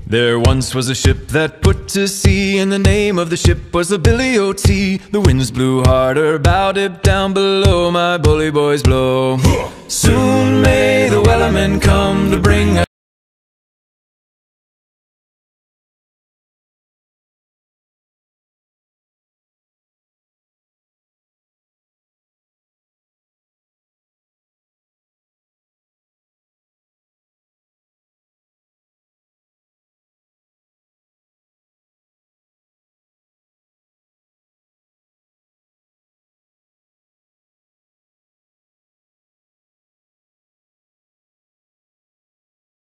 There once was a ship that put to sea, and the name of the ship was the Billy O.T. The winds blew harder, bowed it down below, my bully boys blow. Soon may the wellerman come to bring